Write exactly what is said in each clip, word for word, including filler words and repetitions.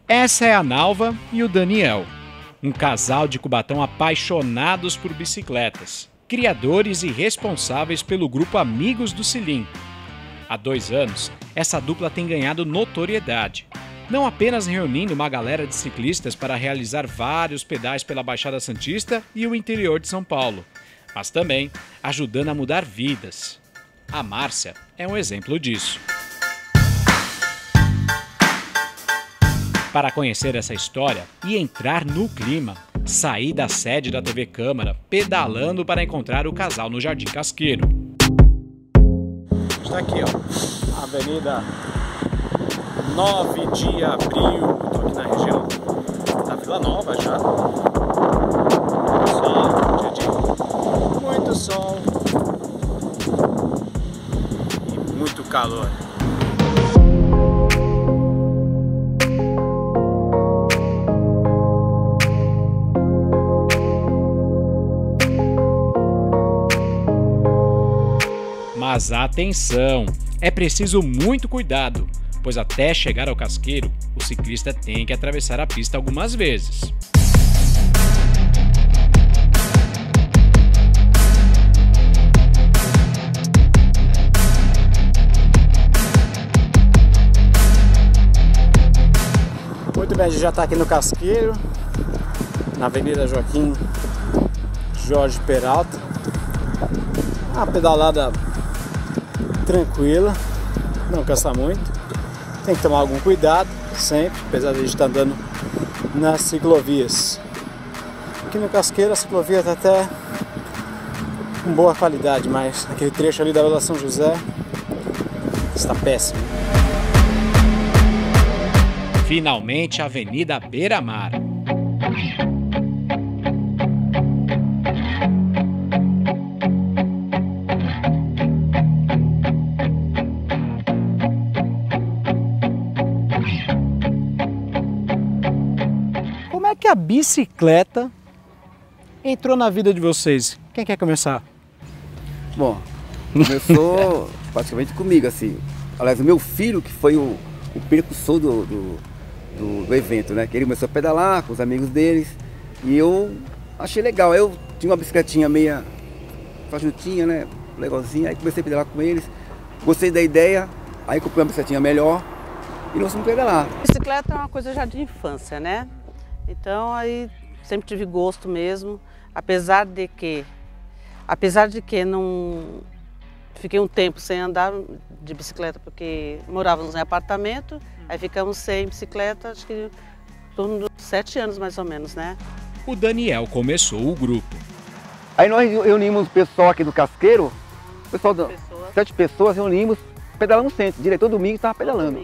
Essa é a Nalva e o Daniel, um casal de Cubatão apaixonados por bicicletas, criadores e responsáveis pelo grupo Amigos do Cilim. Há dois anos, essa dupla tem ganhado notoriedade, não apenas reunindo uma galera de ciclistas para realizar vários pedais pela Baixada Santista e o interior de São Paulo, mas também ajudando a mudar vidas. A Márcia é um exemplo disso. Para conhecer essa história e entrar no clima, saí da sede da T V Câmara pedalando para encontrar o casal no Jardim Casqueiro. Está aqui, ó, Avenida nove de abril, estou aqui na região da Vila Nova já. Sol, dia de muito sol e muito calor. Mas atenção, é preciso muito cuidado, pois até chegar ao casqueiro, o ciclista tem que atravessar a pista algumas vezes. Muito bem, a gente já está aqui no casqueiro, na Avenida Joaquim Jorge Peralta. Uma pedalada tranquila, não cansa muito, tem que tomar algum cuidado sempre, apesar de a gente estar andando nas ciclovias. Aqui no Casqueiro a ciclovia está até com boa qualidade, mas aquele trecho ali da Vila São José está péssimo. Finalmente a Avenida Beira-Mar. Como é que a bicicleta entrou na vida de vocês? Quem quer começar? Bom, começou praticamente comigo, assim. Aliás, o meu filho que foi o, o percussor do, do, do, do evento, né? Que ele começou a pedalar com os amigos deles e eu achei legal. Eu tinha uma bicicletinha meia fajutinha, né? Legalzinha, aí comecei a pedalar com eles. Gostei da ideia, aí comprei uma bicicletinha melhor e nós fomos pedalar. Bicicleta é uma coisa já de infância, né? Então aí sempre tive gosto mesmo, apesar de que, apesar de que não fiquei um tempo sem andar de bicicleta porque morávamos em apartamento, aí ficamos sem bicicleta, acho que em torno de sete anos mais ou menos, né? O Daniel começou o grupo. Aí nós reunimos o pessoal aqui do Casqueiro, o pessoal de sete pessoas reunimos, pedalamos sempre, diretor domingo estava pedalando.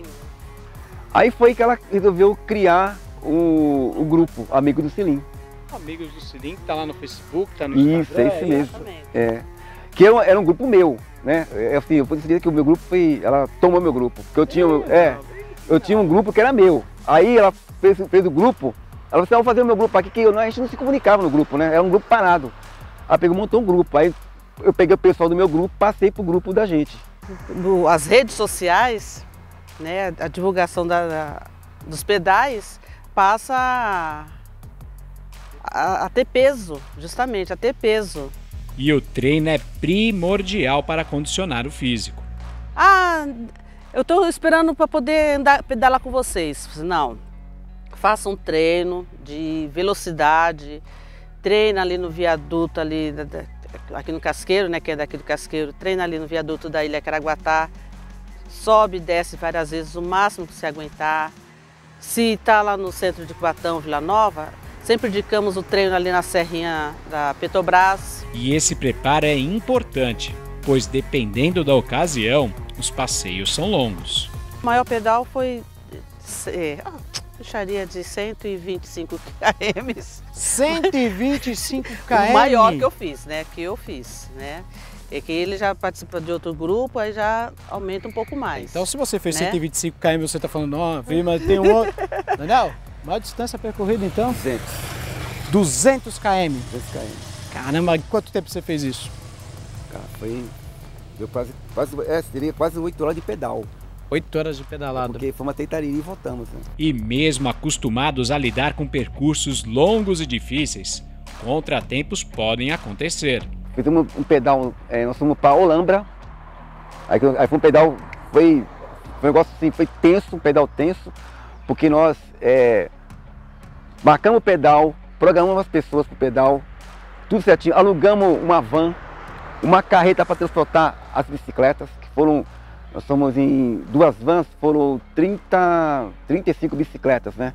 Aí foi que ela resolveu criar O, o grupo Amigos do Cilim. Amigos do Cilim, que tá lá no Facebook, tá no Instagram. Instagram. Isso, é isso mesmo. É. Que era, era um grupo meu, né? É, assim, eu posso dizer que o meu grupo foi, ela tomou meu grupo, porque eu tinha, é, eu tinha um grupo que era meu. Aí ela fez, fez o grupo, ela falou assim, ah, vou fazer o meu grupo aqui, que eu, a gente não se comunicava no grupo, né? Era um grupo parado. Ela pegou, montou um grupo, aí eu peguei o pessoal do meu grupo, passei pro grupo da gente. As redes sociais, né? A divulgação da, da, dos pedais passa a, a, a ter peso, justamente, a ter peso. E o treino é primordial para condicionar o físico. Ah, eu estou esperando para poder andar, pedalar com vocês. Não, faça um treino de velocidade, treina ali no viaduto, ali, aqui no Casqueiro, né, que é daqui do Casqueiro, treina ali no viaduto da Ilha Caraguatá, sobe e desce várias vezes, o máximo que você aguentar. Se está lá no centro de Cubatão, Vila Nova, sempre indicamos o treino ali na serrinha da Petrobras. E esse preparo é importante, pois dependendo da ocasião, os passeios são longos. O maior pedal foi, é, puxaria de cento e vinte e cinco quilômetros. cento e vinte e cinco quilômetros? O maior que eu fiz, né? Que eu fiz, né? É que ele já participa de outro grupo, aí já aumenta um pouco mais. Então se você fez né? cento e vinte e cinco quilômetros, você está falando, ó, viu, mas tem um outro. Daniel, maior distância percorrida então? duzentos. duzentos quilômetros? duzentos quilômetros. Caramba, quanto tempo você fez isso? Cara, foi... Deu quase, quase, é, seria quase oito horas de pedal. Oito horas de pedalada. Porque fomos até Itariri e voltamos. Né? E mesmo acostumados a lidar com percursos longos e difíceis, contratempos podem acontecer. Fizemos um pedal, é, nós fomos para Olambra, aí, aí foi um pedal, foi, foi um negócio assim, foi tenso, um pedal tenso, porque nós é, marcamos o pedal, programamos as pessoas para o pedal, tudo certinho, alugamos uma van, uma carreta para transportar as bicicletas, que foram, nós somos em duas vans, foram trinta, trinta e cinco bicicletas, né?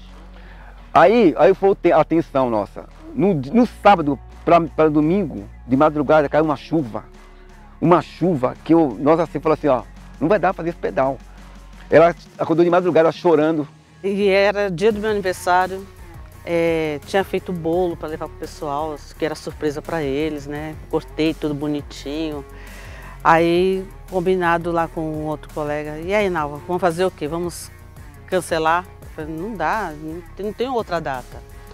Aí, aí foi a atenção nossa, no, no sábado para domingo, de madrugada, caiu uma chuva, uma chuva que eu, nós assim, falamos assim, ó, não vai dar para fazer esse pedal. Ela acordou de madrugada chorando. E era dia do meu aniversário, é, tinha feito bolo para levar para o pessoal, que era surpresa para eles, né? Cortei tudo bonitinho. Aí, combinado lá com um outro colega, e aí, Nalva, vamos fazer o quê? Vamos cancelar? Eu falei, não dá, não tem, não tem outra data.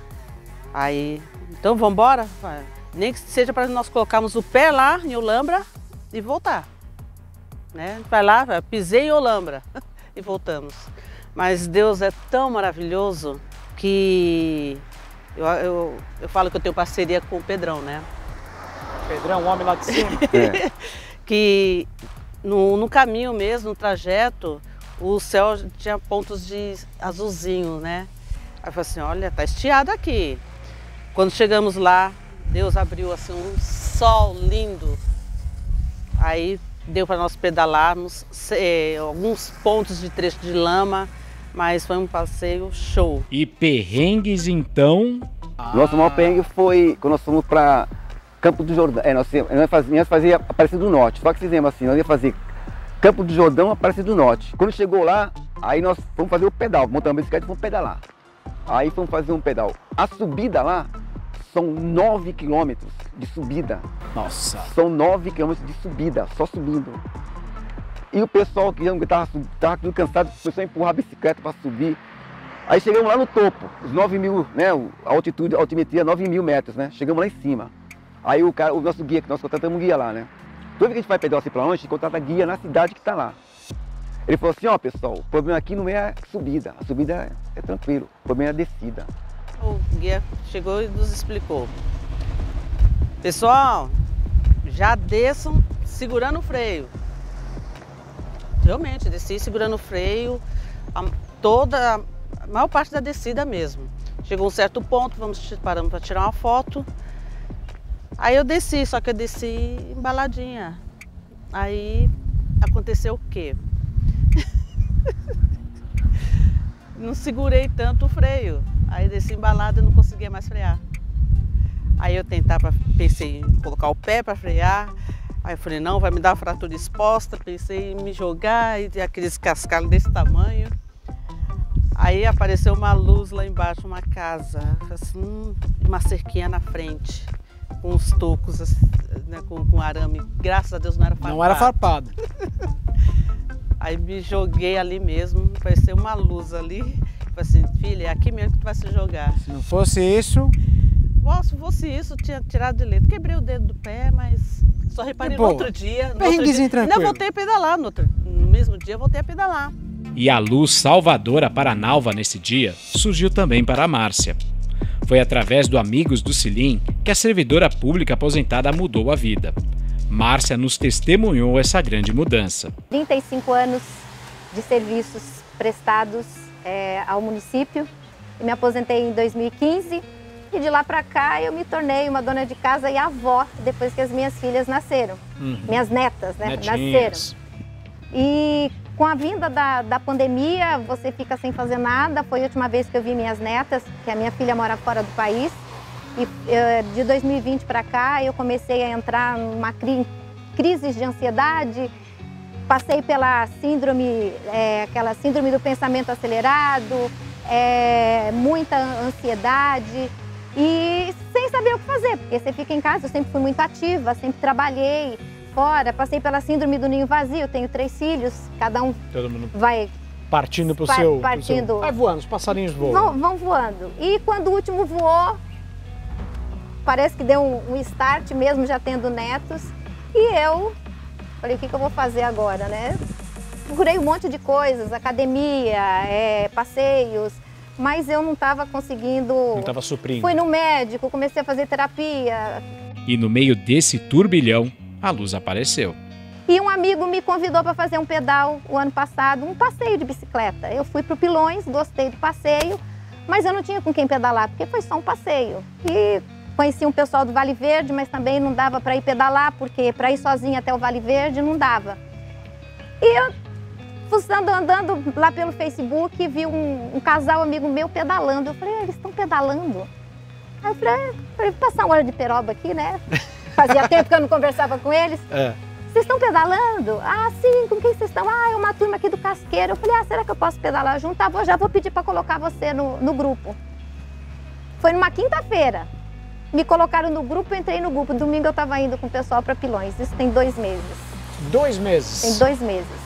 Aí, então vamos embora? Nem que seja para nós colocarmos o pé lá em Olambra e voltar. Né? Vai lá, vai, pisei em Olambra e voltamos. Mas Deus é tão maravilhoso que eu, eu, eu falo que eu tenho parceria com o Pedrão, né? Pedrão, um homem lá de cima. É. Que no, no caminho mesmo, no trajeto, o céu tinha pontos de azulzinho, né? Aí eu falei assim, olha, tá estiado aqui. Quando chegamos lá, Deus abriu assim um sol lindo. Aí deu para nós pedalarmos, é, alguns pontos de trecho de lama, mas foi um passeio show. E perrengues então? Nosso maior perrengue foi quando nós fomos para Campo do Jordão. É, nós, nós fazíamos fazia Aparecida do Norte, só que fizemos assim, nós ia fazer Campo do Jordão, Aparecida do Norte. Quando chegou lá, aí nós fomos fazer o pedal, montamos a bicicleta e fomos pedalar. Aí fomos fazer um pedal. A subida lá são nove quilômetros de subida. Nossa. São nove quilômetros de subida, só subindo. E o pessoal que estava tudo cansado, começou a empurrar a bicicleta para subir. Aí chegamos lá no topo, os nove mil, né? A altitude, a altimetria nove mil metros, né? Chegamos lá em cima. Aí o, cara, o nosso guia, que nós contratamos um guia lá, né? Toda vez que a gente vai pedalar assim para longe, a gente contrata guia na cidade que está lá. Ele falou assim, ó pessoal, o problema aqui não é a subida, a subida é, é tranquilo, o problema é a descida. O guia chegou e nos explicou. Pessoal, já desçam segurando o freio. Realmente, desci segurando o freio, a, toda, a maior parte da descida mesmo. Chegou um certo ponto, vamos paramos para tirar uma foto. Aí eu desci, só que eu desci embaladinha. Aí aconteceu o quê? Não segurei tanto o freio. Aí desci embalada e não conseguia mais frear. Aí eu tentava, pensei em colocar o pé para frear. Aí eu falei, não, vai me dar uma fratura exposta. Pensei em me jogar e aqueles cascalhos desse tamanho. Aí apareceu uma luz lá embaixo, uma casa, assim, hum, uma cerquinha na frente, com uns tocos, assim, né, com, com arame. Graças a Deus não era farpado. Não era farpado. Aí me joguei ali mesmo, apareceu uma luz ali. Falei assim, filha, é aqui mesmo que tu vai se jogar. Se não fosse isso... Bom, se fosse isso, tinha tirado de letra. Quebrei o dedo do pé, mas só reparei no outro dia. No outro dia. Tranquilo. Ainda voltei a pedalar, no, outro, no mesmo dia voltei a pedalar. E a luz salvadora para a Nalva nesse dia surgiu também para a Márcia. Foi através do Amigos do Cilim que a servidora pública aposentada mudou a vida. Márcia nos testemunhou essa grande mudança. trinta e cinco anos de serviços prestados é, ao município. Eu me aposentei em dois mil e quinze e de lá para cá eu me tornei uma dona de casa e avó depois que as minhas filhas nasceram. Uhum. Minhas netas, né? Nasceram. E com a vinda da, da pandemia, você fica sem fazer nada. Foi a última vez que eu vi minhas netas, que a minha filha mora fora do país. E de dois mil e vinte para cá, eu comecei a entrar numa cri crise de ansiedade. Passei pela síndrome, é, aquela síndrome do pensamento acelerado, é, muita ansiedade. E sem saber o que fazer, porque você fica em casa, eu sempre fui muito ativa, sempre trabalhei fora. Passei pela síndrome do ninho vazio, tenho três filhos, cada um Todo mundo vai... Partindo para o par, seu, partindo, seu... Vai voando, os passarinhos voam. Vão, vão voando. E quando o último voou, parece que deu um, um start mesmo, já tendo netos. E eu falei, o que, que eu vou fazer agora, né? procurei um monte de coisas, academia, é, passeios, mas eu não estava conseguindo... Não estava suprindo. Fui no médico, comecei a fazer terapia. E no meio desse turbilhão, a luz apareceu. E um amigo me convidou para fazer um pedal o ano passado, um passeio de bicicleta. Eu fui para o Pilões, gostei do passeio, mas eu não tinha com quem pedalar, porque foi só um passeio. E conheci um pessoal do Vale Verde, mas também não dava para ir pedalar, porque para ir sozinha até o Vale Verde não dava. E eu, fuçando, andando lá pelo Facebook, vi um, um casal amigo meu pedalando. Eu falei, eles estão pedalando? Aí eu falei, falei, vou passar uma hora de peroba aqui, né? Fazia tempo que eu não conversava com eles. É. Vocês estão pedalando? Ah, sim, com quem vocês estão? Ah, é uma turma aqui do Casqueiro. Eu falei, ah, será que eu posso pedalar junto? Ah, vou, já vou pedir para colocar você no, no grupo. Foi numa quinta-feira. Me colocaram no grupo, eu entrei no grupo. Domingo eu estava indo com o pessoal para Pilões. Isso tem dois meses. Dois meses? Tem dois meses.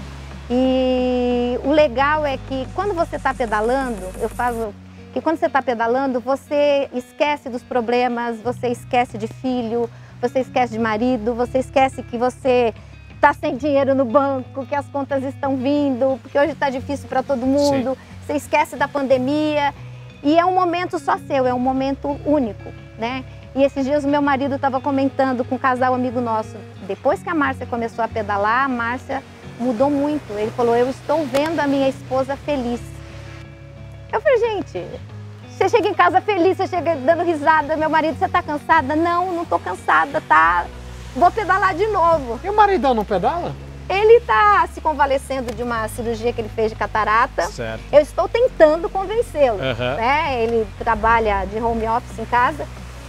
E o legal é que quando você está pedalando, eu falo que quando você está pedalando, você esquece dos problemas, você esquece de filho, você esquece de marido, você esquece que você está sem dinheiro no banco, que as contas estão vindo, porque hoje está difícil para todo mundo. Sim. Você esquece da pandemia e é um momento só seu, é um momento único, né? E esses dias o meu marido estava comentando com um casal amigo nosso, depois que a Márcia começou a pedalar, a Márcia mudou muito. Ele falou, eu estou vendo a minha esposa feliz. Eu falei, gente... Você chega em casa feliz, você chega dando risada, meu marido, você tá cansada? Não, não tô cansada, tá? Vou pedalar de novo. E o maridão não pedala? Ele tá se convalescendo de uma cirurgia que ele fez de catarata. Certo. Eu estou tentando convencê-lo, uhum. né? Ele trabalha de home office em casa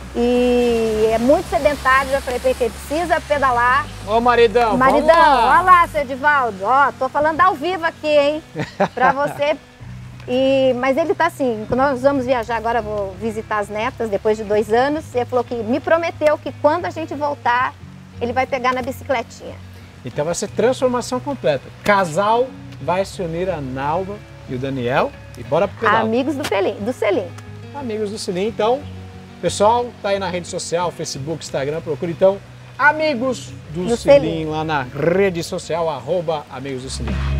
e é muito sedentário, já falei pra ele que ele precisa pedalar. Ô maridão, Maridão, vamos lá. olha lá, seu Edivaldo, ó, tô falando ao vivo aqui, hein? Pra você... E, mas ele tá assim, nós vamos viajar agora, vou visitar as netas depois de dois anos. Ele falou que me prometeu que quando a gente voltar, ele vai pegar na bicicletinha. Então vai ser transformação completa. Casal vai se unir a Nalva e o Daniel e bora pro pedal. Amigos do Selim, do Selim. Amigos do Selim, então, pessoal, tá aí na rede social, Facebook, Instagram, procura então Amigos do, do Selim lá na rede social, arroba Amigos do Selim.